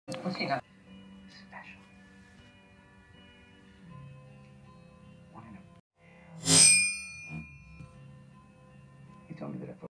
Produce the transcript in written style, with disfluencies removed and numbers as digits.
What's he got? Special. One in a... He told me that I